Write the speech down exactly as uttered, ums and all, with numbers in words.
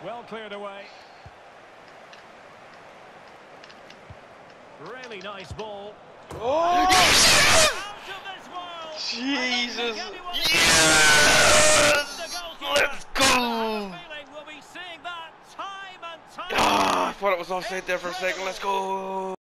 Well cleared away. Really nice ball. Oh! Out of this world. Jesus! Yes! Let's go! We'll be seeing that time and time. Ah, I thought it was offside there for a second. Let's go!